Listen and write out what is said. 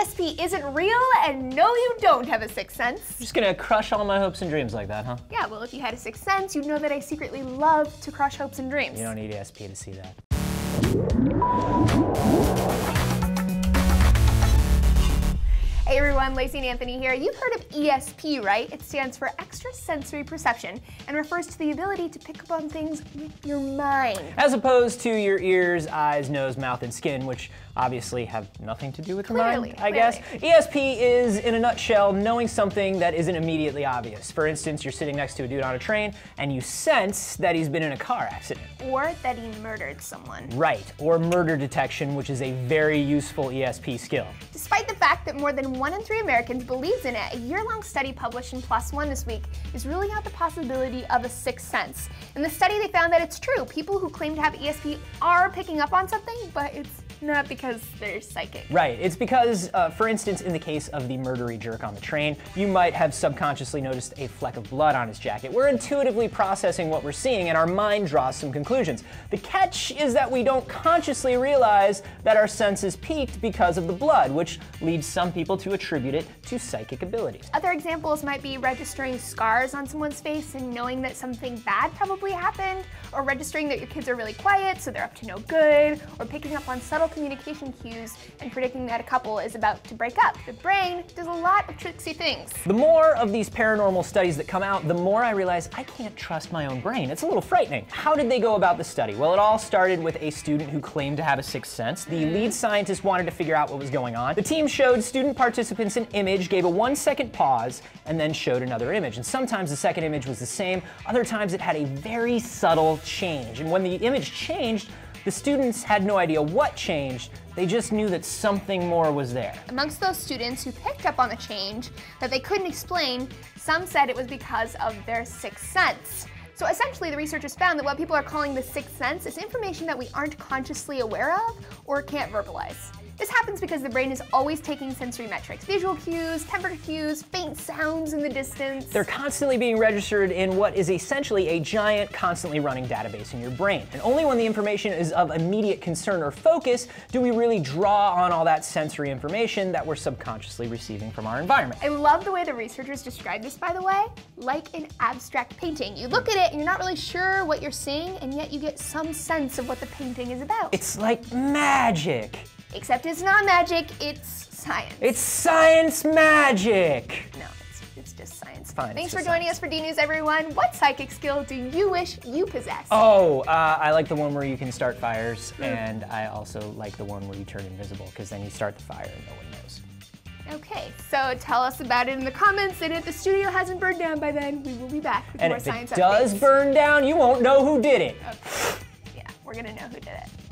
ESP isn't real, and no, you don't have a sixth sense. Just gonna crush all my hopes and dreams like that, huh? Yeah, well, if you had a sixth sense, you'd know that I secretly love to crush hopes and dreams. You don't need ESP to see that. Hey everyone, Laci and Anthony here. You've heard of ESP, right? It stands for extrasensory perception and refers to the ability to pick up on things with your mind. As opposed to your ears, eyes, nose, mouth, and skin, which obviously have nothing to do with your mind, I guess. ESP is, in a nutshell, knowing something that isn't immediately obvious. For instance, you're sitting next to a dude on a train and you sense that he's been in a car accident. Or that he murdered someone. Right, or murder detection, which is a very useful ESP skill. Despite the fact that more than 1 in 3 Americans believes in it, a year-long study published in PLOS ONE this week is ruling out the possibility of a sixth sense. In the study, they found that it's true. People who claim to have ESP are picking up on something, but it's not because they're psychic. Right, it's because, for instance, in the case of the murdery jerk on the train, you might have subconsciously noticed a fleck of blood on his jacket. We're intuitively processing what we're seeing and our mind draws some conclusions. The catch is that we don't consciously realize that our senses peaked because of the blood, which leads some people to attribute it to psychic abilities. Other examples might be registering scars on someone's face and knowing that something bad probably happened, or registering that your kids are really quiet so they're up to no good, or picking up on subtle communication cues and predicting that a couple is about to break up. The brain does a lot of tricksy things. The more of these paranormal studies that come out, the more I realize I can't trust my own brain. It's a little frightening. How did they go about the study? Well, it all started with a student who claimed to have a sixth sense. The lead scientist wanted to figure out what was going on. The team showed student participants an image, gave a 1-second pause, and then showed another image. And sometimes the second image was the same, other times it had a very subtle change. And when the image changed, the students had no idea what changed, they just knew that something more was there. Amongst those students who picked up on the change that they couldn't explain, some said it was because of their sixth sense. So essentially, the researchers found that what people are calling the sixth sense is information that we aren't consciously aware of or can't verbalize. This happens because the brain is always taking sensory metrics, visual cues, temperature cues, faint sounds in the distance. They're constantly being registered in what is essentially a giant, constantly running database in your brain. And only when the information is of immediate concern or focus do we really draw on all that sensory information that we're subconsciously receiving from our environment. I love the way the researchers describe this, by the way, like an abstract painting. You look at it and you're not really sure what you're seeing, and yet you get some sense of what the painting is about. It's like magic. Except it's not magic, it's science. It's science magic! No, it's just science. Fine. Thanks for joining us for D News, everyone. What psychic skill do you wish you possessed? Oh, I like the one where you can start fires, and I also like the one where you turn invisible, because then you start the fire and no one knows. Okay, so tell us about it in the comments, and if the studio hasn't burned down by then, we will be back with more science updates. And if it does burn down, you won't know who did it. Okay. Yeah, we're gonna know who did it.